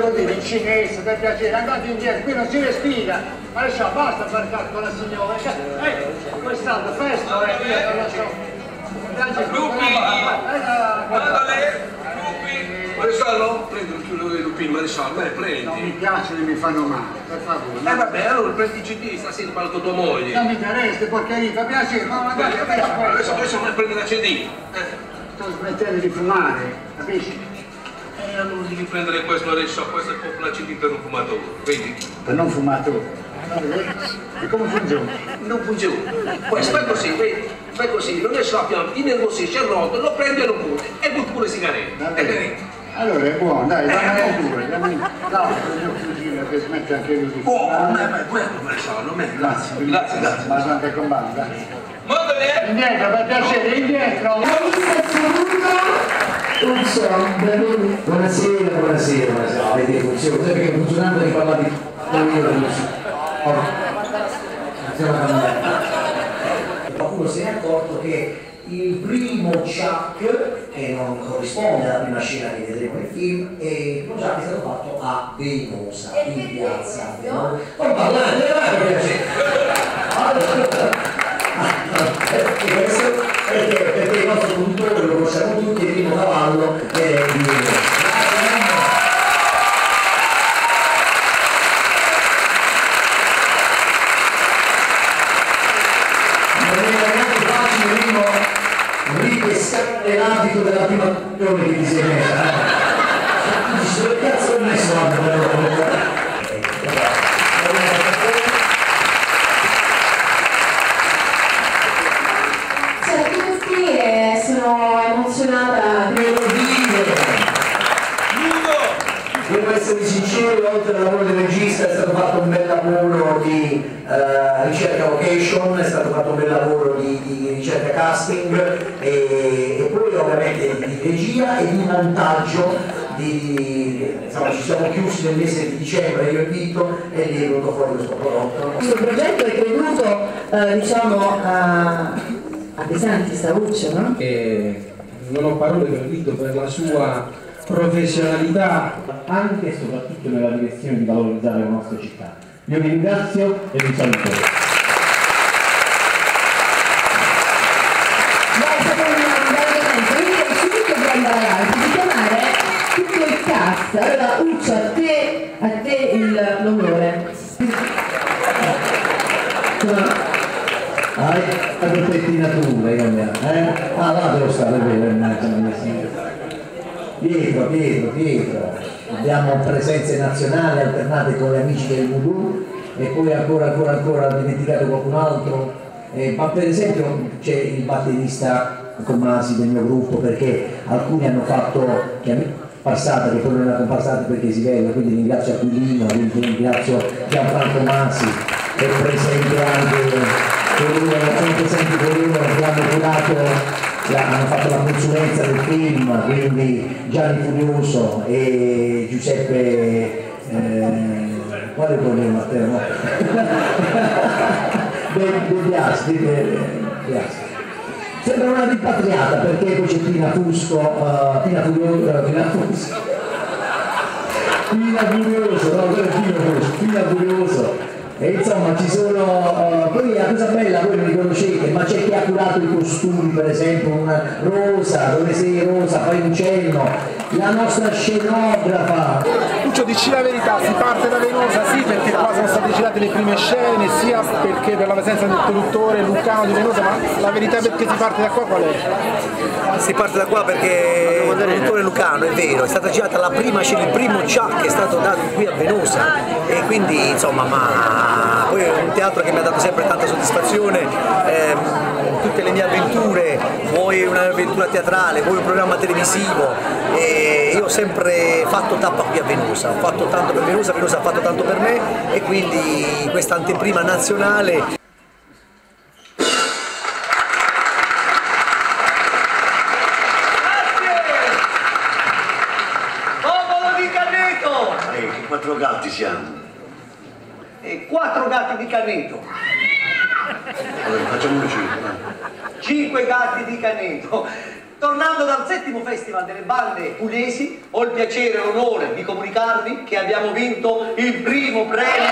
volevo dire in cinese, per piacere, andate indietro, qui non si respira. Adesso basta parlare con la signora. Quest'anno festo, io non lo so. Lupi! Guardale! Lupi! Maresciallo? Prendi il chilo dei lupini, maresciallo, prendi. Non mi piace che mi fanno male, per favore. Vabbè, allora prendi il CD, stasera parlo con tua moglie. Non mi interessa, porcheria, fa piacere, ma magari Adesso prendi la CD. Sto smettendo di fumare, capisci? Allora devi prendere questo adesso, questo è proprio la CD per un fumatore, vedi? Per non fumatore. E come funziona? Non funziona. Poi fai così, vedi? Fai così, non è scioppiamo, ti nervosisci, è rotto, lo prendi e lo butti. E butti pure sigarette. Allora è buono, dai, dammi due, dammi. No, che smette anche lui. Buono, buono, maresciallo, grazie, grazie. Ma sono anche con banda. Mondole! Indietro, per piacere, indietro! Buonasera, avete funzionato, perché funzionando di parlare di qualcuno se ne è accorto che il primo Chuck, che non corrisponde alla prima scena che vedremo nel film, e il primo Chuck è stato fatto a Venosa, in piazza. Non parlate, perché il nostro produttore lo conosciamo tutti, il primo cavallo è di Venosa. L'abito della prima comunione che ti sei messa, tu dici dove cazzo ho messo devo dire, sono emozionata. Devo essere sincero, oltre al lavoro del regista è stato fatto un bel lavoro di ricerca location, è stato fatto un bel lavoro di ricerca casting e poi ovviamente di regia e di montaggio. Insomma, ci siamo chiusi nel mese di dicembre, io e Vito, e lì è venuto fuori questo prodotto. Questo progetto è creduto diciamo a De Santis Stauccio, no? E non ho parole per Vito per la sua professionalità anche e soprattutto nella direzione di valorizzare la nostra città. Io vi ringrazio e vi saluto. Allora Uccio, a te l'onore. La pettinatura, ah, là devo stare bene, Pietro, abbiamo presenze nazionali alternate con gli amici del Voodoo e poi ancora dimenticato qualcun altro, ma per esempio c'è il batterista Commasi del mio gruppo, perché alcuni hanno fatto passata che poi non è comparsata perché si vede, quindi ringrazio Aquilino, ringrazio Gianfranco Masi e presente anche coloro che hanno curato, hanno fatto la consulenza del film, quindi Gianni Furioso e Giuseppe quale problema Matteo? Sembra una rimpatriata perché poi c'è Pina Fusco, Pina Furioso, e insomma ci sono, poi la cosa bella, voi non li conoscete, ma c'è chi ha curato i costumi, per esempio una Rosa, dove sei Rosa, fai un cenno, la nostra scenografa. Lucio, dici la verità, si parte da Venosa sì perché qua sono state girate le prime scene, sia perché per la presenza del produttore Lucano di Venosa, ma la verità perché si parte da qua qual è? Si parte da qua perché il produttore Lucano, è vero, è stata girata la prima scena, il primo Chuck che è stato dato qui a Venosa e quindi insomma, ma poi è un teatro che mi ha dato sempre tanta soddisfazione, tutte le mie avventure, vuoi un'avventura teatrale, vuoi un programma televisivo, e io ho sempre fatto tappa qui a Venosa, ho fatto tanto per Venosa, Venosa ha fatto tanto per me e quindi questa anteprima nazionale. Quattro gatti siamo. E 4 gatti di Caneto. Allora, facciamo 5. 5 gatti di Caneto. Tornando dal 7° Festival delle bande pugliesi, ho il piacere e l'onore di comunicarvi che abbiamo vinto il primo premio.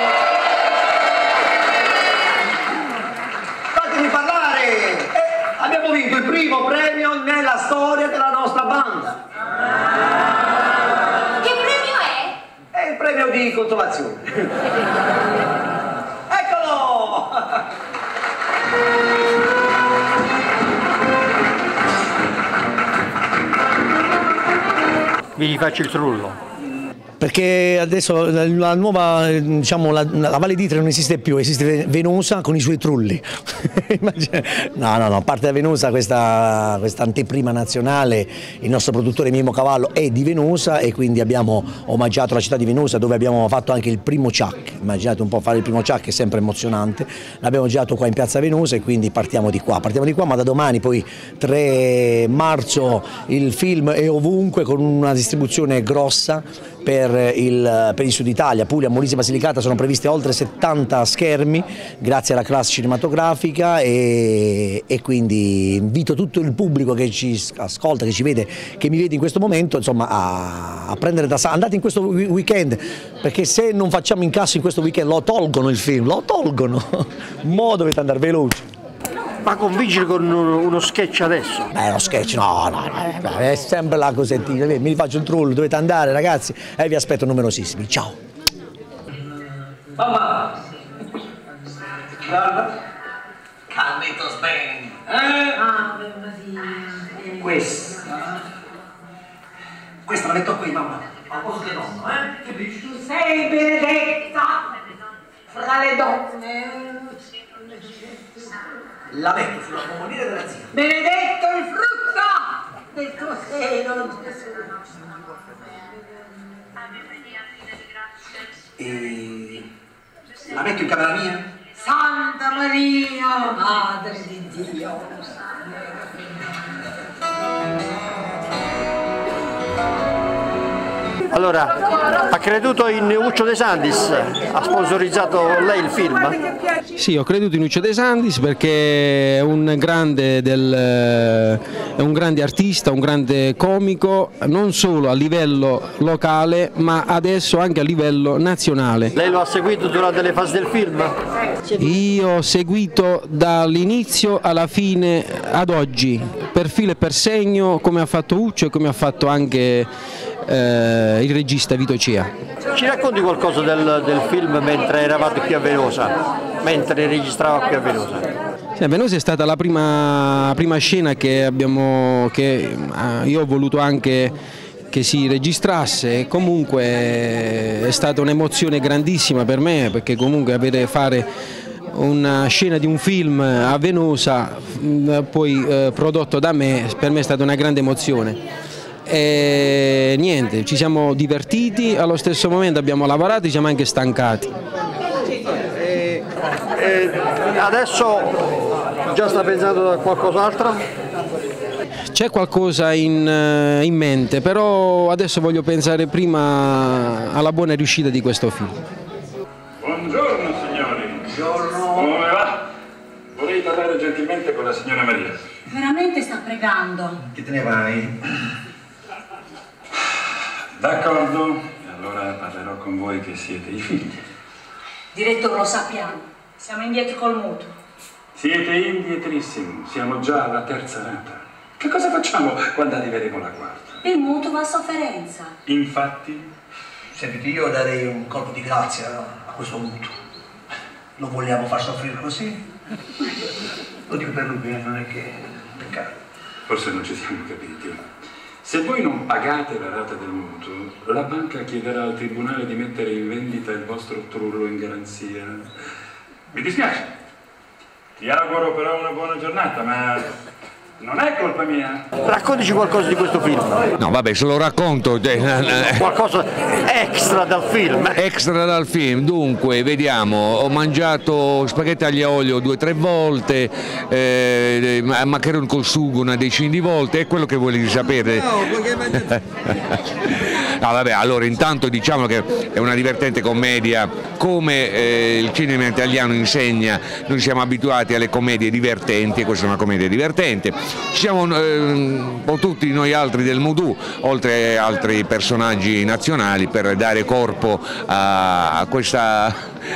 Fatemi parlare! Abbiamo vinto il primo premio nella storia della nostra banda. Che premio è? È il premio di consolazione. Eccolo! Vi faccio il trullo. Perché adesso la nuova, diciamo, la Valle d'Itria non esiste più, esiste Venosa con i suoi trulli. No, a parte da Venosa, questa anteprima nazionale, il nostro produttore Mimmo Cavallo è di Venosa e quindi abbiamo omaggiato la città di Venosa, dove abbiamo fatto anche il primo ciak. Immaginate un po', fare il primo ciak è sempre emozionante. L'abbiamo girato qua in piazza Venosa e quindi partiamo di qua, ma da domani, poi 3 marzo, il film è ovunque con una distribuzione grossa per il Sud Italia. Puglia, Molise e Basilicata sono previste oltre 70 schermi grazie alla classe cinematografica e quindi invito tutto il pubblico che ci ascolta, che ci vede, che mi vede in questo momento, insomma, a prendere andate in questo weekend, perché se non facciamo incasso in questo weekend lo tolgono il film, lo tolgono. Mo dovete andare veloci. Ma convincere con uno sketch adesso? Lo sketch no, è sempre la cosettina, mi rifaccio il trullo, dovete andare ragazzi e vi aspetto numerosissimi, ciao! Mamma! Guarda! Carlito Spen! Questa la metto qui, mamma. A posto che nonno, Che dici? Tu sei benedetta fra le donne. La metto sulla comunione della zia. Benedetto il frutto del tuo seno, Gesù. E la metto in camera mia? Santa Maria, Madre di Dio. Allora, ha creduto in Uccio De Sandis? Ha sponsorizzato lei il film? Sì, ho creduto in Uccio De Sandis perché è un grande artista, un grande comico, non solo a livello locale ma adesso anche a livello nazionale. Lei lo ha seguito durante le fasi del film? Io ho seguito dall'inizio alla fine ad oggi, per filo e per segno, come ha fatto Uccio e come ha fatto anche il regista Vito Cea. Ci racconti qualcosa del film mentre eravate qui a Venosa, mentre registrava qui a Venosa? Sì, Venosa è stata la prima scena che io ho voluto anche che si registrasse e comunque è stata un'emozione grandissima per me, perché comunque fare una scena di un film a Venosa poi prodotto da me, per me è stata una grande emozione. E niente, ci siamo divertiti, allo stesso momento abbiamo lavorato, ci siamo anche stancati. Adesso già sta pensando a qualcos'altro? C'è qualcosa in mente, però adesso voglio pensare prima alla buona riuscita di questo film. Buongiorno signori. Buongiorno. Come va? Vorrei parlare gentilmente con la signora Maria. Veramente sta pregando. Che te ne vai? D'accordo, allora parlerò con voi che siete i figli. Direttore, lo sappiamo, siamo indietro col mutuo. Siete indietrissimi, siamo già alla 3ª rata. Che cosa facciamo quando arriveremo alla 4ª? Il mutuo va a sofferenza. Infatti? Sentite, io darei un colpo di grazia a questo mutuo. Lo vogliamo far soffrire così? Lo dico per lui, non è che peccato. Forse non ci siamo capiti. Se voi non pagate la rata del mutuo, la banca chiederà al tribunale di mettere in vendita il vostro trullo in garanzia. Mi dispiace. Ti auguro però una buona giornata, ma non è colpa mia. Raccontici qualcosa di questo film. No, vabbè, se lo racconto. Qualcosa extra dal film. Extra dal film, dunque, vediamo, ho mangiato spaghetti aglio e olio 2 o 3 volte, maccheroni col sugo una decina di volte, è quello che volete sapere. No, vabbè, allora intanto diciamo che è una divertente commedia, come il cinema italiano insegna, noi siamo abituati alle commedie divertenti e questa è una commedia divertente. Ci siamo un po' tutti noi altri del Moodoo, oltre a altri personaggi nazionali, per dare corpo a questa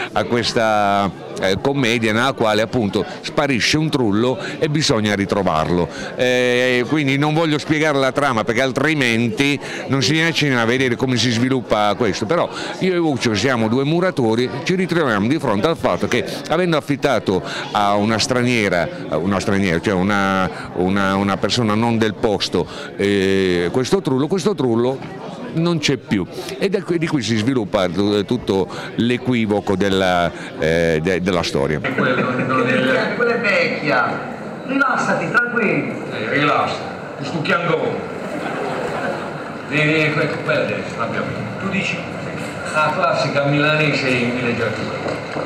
commedia nella quale appunto sparisce un trullo e bisogna ritrovarlo, quindi non voglio spiegare la trama perché altrimenti non si riesce a vedere come si sviluppa questo, però io e Uccio siamo due muratori, ci ritroviamo di fronte al fatto che avendo affittato a una straniera, cioè una persona non del posto, questo trullo non c'è più e di qui si sviluppa tutto l'equivoco della storia. Quella è vecchia, rilassati, tranquillo. Rilassati, ti stucchiamo. Vieni, quella destra, abbiamo. Tu dici? La classica milanese in villeggiatura.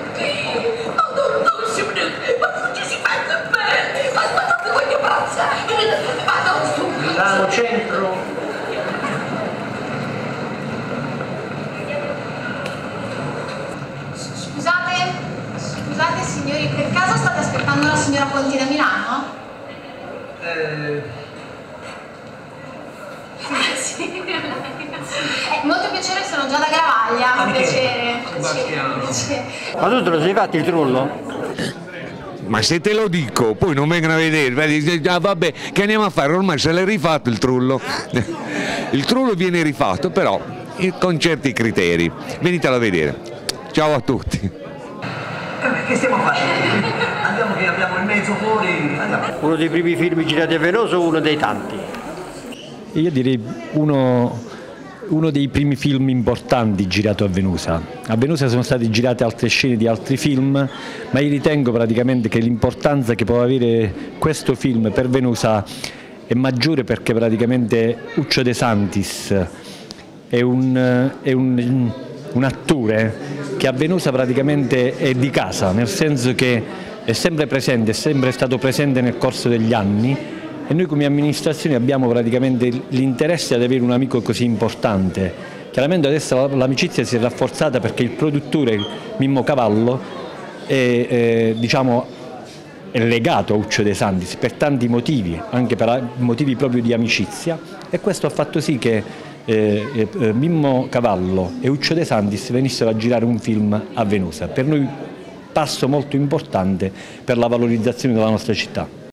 Ma ci si mette bene, ma guardate voglio passare, ma non su. Milano centro. Scusate signori, per caso state aspettando la signora Conti da Milano? Sì. Molto piacere, sono già da Gravaglia. Piacere. Ma tu te lo sei fatto il trullo? Ma se te lo dico, poi non vengono a vedere, ah, vabbè, che andiamo a fare? Ormai se l'è rifatto il trullo. Il trullo viene rifatto, però con certi criteri. Venitelo a vedere. Ciao a tutti. Che stiamo facendo? Andiamo che abbiamo il mezzo fuori, andiamo. Uno dei primi film girati a Venosa o uno dei tanti? Io direi uno dei primi film importanti girato a Venosa. A Venosa sono state girate altre scene di altri film, ma io ritengo praticamente che l'importanza che può avere questo film per Venosa è maggiore perché praticamente Uccio De Santis è un attore che a Venosa praticamente è di casa, nel senso che è sempre presente, è sempre stato presente nel corso degli anni e noi come amministrazione abbiamo praticamente l'interesse ad avere un amico così importante. Chiaramente adesso l'amicizia si è rafforzata perché il produttore Mimmo Cavallo è legato a Uccio De Santis per tanti motivi, anche per motivi proprio di amicizia, e questo ha fatto sì che Mimmo Cavallo e Uccio De Santis venissero a girare un film a Venosa. Per noi passo molto importante per la valorizzazione della nostra città.